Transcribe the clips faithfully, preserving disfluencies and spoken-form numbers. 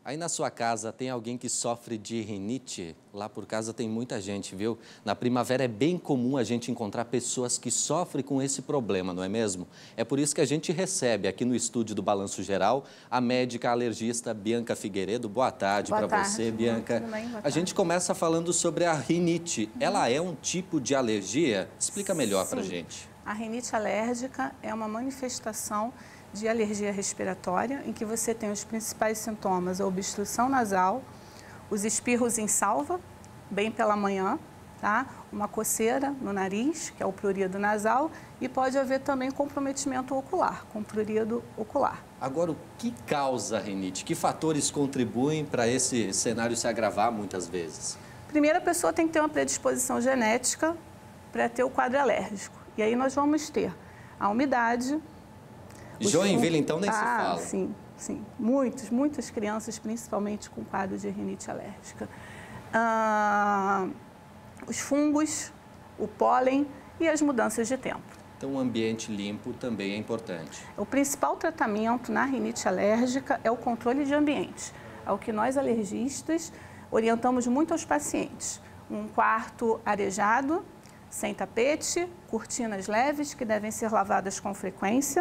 Aí na sua casa tem alguém que sofre de rinite? Lá por casa tem muita gente, viu? Na primavera é bem comum a gente encontrar pessoas que sofrem com esse problema, não é mesmo? É por isso que a gente recebe aqui no estúdio do Balanço Geral a médica alergista Bianca Figueiredo. Boa tarde para você, Bianca. Tudo bem? Boa a tarde. gente começa falando sobre a rinite. Ela é um tipo de alergia? Explica melhor para a gente. A rinite alérgica é uma manifestação de alergia respiratória, em que você tem os principais sintomas, a obstrução nasal, os espirros em salva, bem pela manhã, tá? Uma coceira no nariz, que é o prurido nasal, e pode haver também comprometimento ocular, com prurido ocular. Agora, o que causa a rinite? Que fatores contribuem para esse cenário se agravar muitas vezes? Primeiro, a pessoa tem que ter uma predisposição genética para ter o quadro alérgico. E aí nós vamos ter a umidade. Joinville, então, nem ah, se fala. Sim, sim. Muitos, muitas crianças, principalmente com quadro de rinite alérgica. Ah, os fungos, o pólen e as mudanças de tempo. Então, um ambiente limpo também é importante. O principal tratamento na rinite alérgica é o controle de ambiente. É o que nós, alergistas, orientamos muito aos pacientes. Um quarto arejado, sem tapete, cortinas leves que devem ser lavadas com frequência,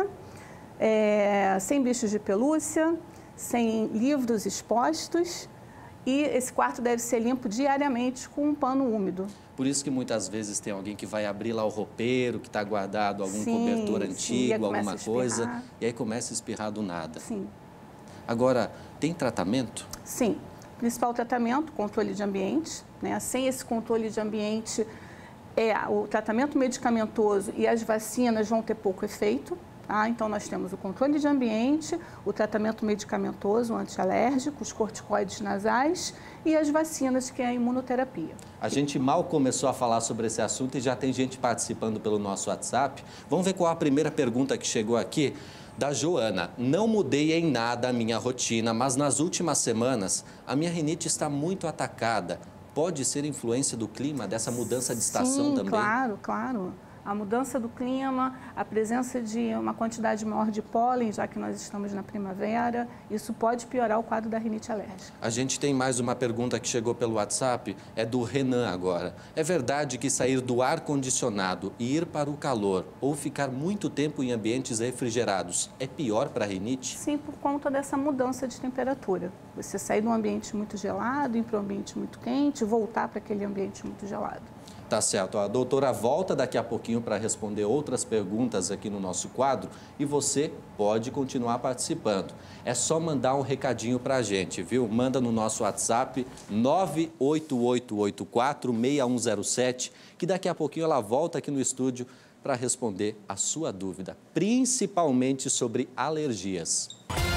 é, sem bichos de pelúcia, sem livros expostos, e esse quarto deve ser limpo diariamente com um pano úmido. Por isso que muitas vezes tem alguém que vai abrir lá o roupeiro, que está guardado algum sim, cobertor sim, antigo, alguma coisa, e aí começa a espirrar do nada. Sim. Agora, tem tratamento? Sim. Principal tratamento, controle de ambiente, né? Sem esse controle de ambiente, é, o tratamento medicamentoso e as vacinas vão ter pouco efeito. Tá? Então, nós temos o controle de ambiente, o tratamento medicamentoso, o antialérgico, os corticoides nasais e as vacinas, que é a imunoterapia. A gente mal começou a falar sobre esse assunto e já tem gente participando pelo nosso WhatsApp. Vamos ver qual a primeira pergunta que chegou aqui. Da Joana. Não mudei em nada a minha rotina, mas nas últimas semanas a minha rinite está muito atacada. Pode ser influência do clima, dessa mudança de estação Sim, também? Claro, claro. A mudança do clima, a presença de uma quantidade maior de pólen, já que nós estamos na primavera, isso pode piorar o quadro da rinite alérgica. A gente tem mais uma pergunta que chegou pelo WhatsApp, é do Renan agora. É verdade que sair do ar-condicionado e ir para o calor ou ficar muito tempo em ambientes refrigerados é pior para a rinite? Sim, por conta dessa mudança de temperatura. Você sair de um ambiente muito gelado, ir para um ambiente muito quente, voltar para aquele ambiente muito gelado. Tá certo. A doutora volta daqui a pouquinho para responder outras perguntas aqui no nosso quadro e você pode continuar participando. É só mandar um recadinho para a gente, viu? Manda no nosso WhatsApp nove oito oito oito quatro seis um zero sete, que daqui a pouquinho ela volta aqui no estúdio para responder a sua dúvida, principalmente sobre alergias.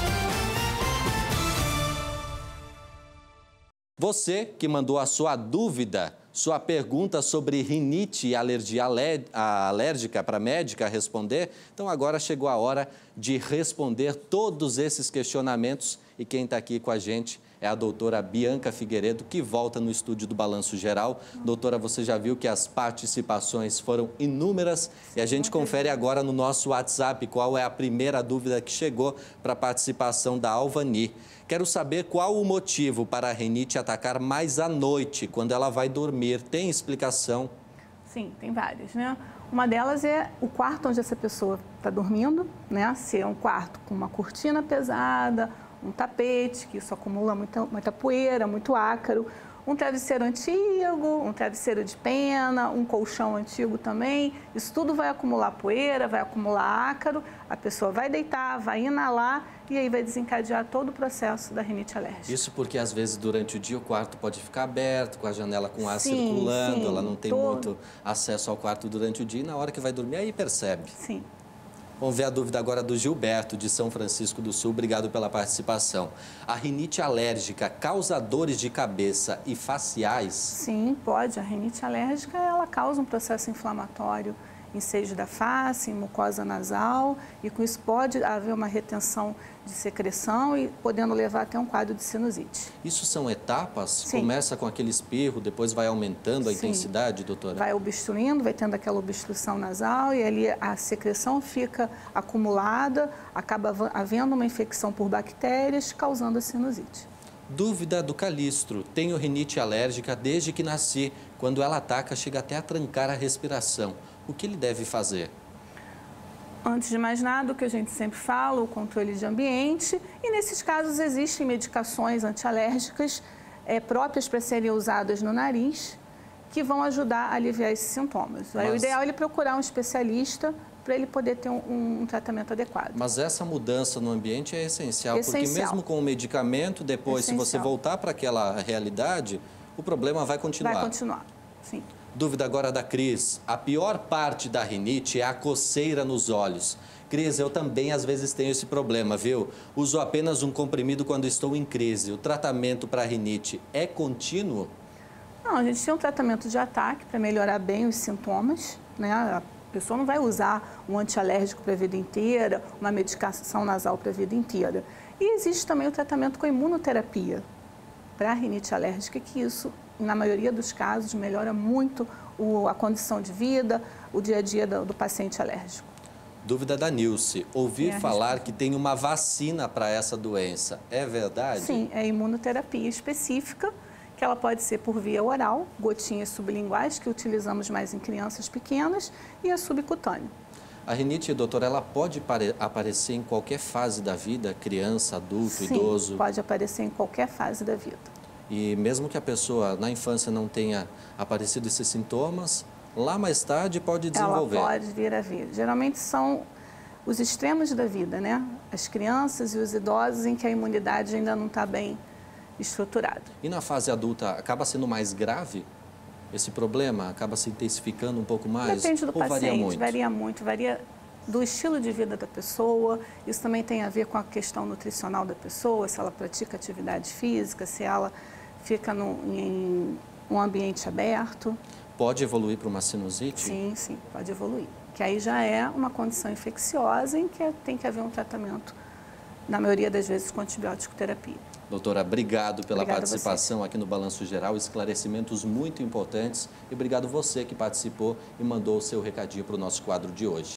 Você que mandou a sua dúvida, sua pergunta sobre rinite e alergia alérgica para a médica responder, então agora chegou a hora de responder todos esses questionamentos e quem está aqui com a gente é a doutora Bianca Figueiredo, que volta no estúdio do Balanço Geral. Doutora, você já viu que as participações foram inúmeras e a gente confere agora no nosso WhatsApp qual é a primeira dúvida que chegou para a participação da Alvani. Quero saber qual o motivo para a rinite atacar mais à noite, quando ela vai dormir. Tem explicação? Sim, tem várias, né? Uma delas é o quarto onde essa pessoa está dormindo, né? Se é um quarto com uma cortina pesada, um tapete, que isso acumula muita, muita poeira, muito ácaro, um travesseiro antigo, um travesseiro de pena, um colchão antigo também. Isso tudo vai acumular poeira, vai acumular ácaro, a pessoa vai deitar, vai inalar e aí vai desencadear todo o processo da rinite alérgica. Isso porque, às vezes, durante o dia o quarto pode ficar aberto, com a janela com ar sim, circulando, sim, ela não tem todo... muito acesso ao quarto durante o dia e na hora que vai dormir, aí percebe. Sim. Vamos ver a dúvida agora do Gilberto, de São Francisco do Sul. Obrigado pela participação. A rinite alérgica causa dores de cabeça e faciais? Sim, pode. A rinite alérgica, ela causa um processo inflamatório ensejo da face, em mucosa nasal, e com isso pode haver uma retenção de secreção e podendo levar até um quadro de sinusite. Isso são etapas? Sim. Começa com aquele espirro, depois vai aumentando a Sim. intensidade, doutora? Vai obstruindo, vai tendo aquela obstrução nasal e ali a secreção fica acumulada, acaba havendo uma infecção por bactérias, causando a sinusite. Dúvida do Calistro. Tenho rinite alérgica desde que nasci. Quando ela ataca, chega até a trancar a respiração. O que ele deve fazer? Antes de mais nada, o que a gente sempre fala, o controle de ambiente. E nesses casos existem medicações antialérgicas é, próprias para serem usadas no nariz, que vão ajudar a aliviar esses sintomas. Aí, Mas... o ideal é ele procurar um especialista para ele poder ter um, um tratamento adequado. Mas essa mudança no ambiente é essencial, essencial. Porque mesmo com o medicamento, depois, essencial. Se você voltar para aquela realidade, o problema vai continuar. Vai continuar, sim. Dúvida agora da Cris. A pior parte da rinite é a coceira nos olhos. Cris, eu também às vezes tenho esse problema, viu? Uso apenas um comprimido quando estou em crise. O tratamento para rinite é contínuo? Não, a gente tem um tratamento de ataque para melhorar bem os sintomas, né? A pessoa não vai usar um antialérgico para a vida inteira, uma medicação nasal para a vida inteira. E existe também o tratamento com imunoterapia para a rinite alérgica, que isso, na maioria dos casos, melhora muito o, a condição de vida, o dia a dia do, do paciente alérgico. Dúvida da Nilce. Ouvi é falar que tem uma vacina para essa doença. É verdade? Sim, é imunoterapia específica, que ela pode ser por via oral, gotinhas sublinguais, que utilizamos mais em crianças pequenas, e a subcutânea. A rinite, doutora, ela pode aparecer em qualquer fase da vida? Criança, adulto, Sim, idoso? Pode aparecer em qualquer fase da vida. E mesmo que a pessoa na infância não tenha aparecido esses sintomas, lá mais tarde pode desenvolver? Ela pode vir a vir. Geralmente são os extremos da vida, né? As crianças e os idosos em que a imunidade ainda não está bem estruturada. E na fase adulta acaba sendo mais grave esse problema? Acaba se intensificando um pouco mais? Depende do ou paciente, varia muito? varia muito, varia do estilo de vida da pessoa. Isso também tem a ver com a questão nutricional da pessoa, se ela pratica atividade física, se ela fica no, em um ambiente aberto. Pode evoluir para uma sinusite? Sim, sim, pode evoluir. Que aí já é uma condição infecciosa em que tem que haver um tratamento, na maioria das vezes, com antibiótico terapia. Doutora, obrigado pela Obrigada participação aqui no Balanço Geral, esclarecimentos muito importantes. E obrigado você que participou e mandou o seu recadinho para o nosso quadro de hoje.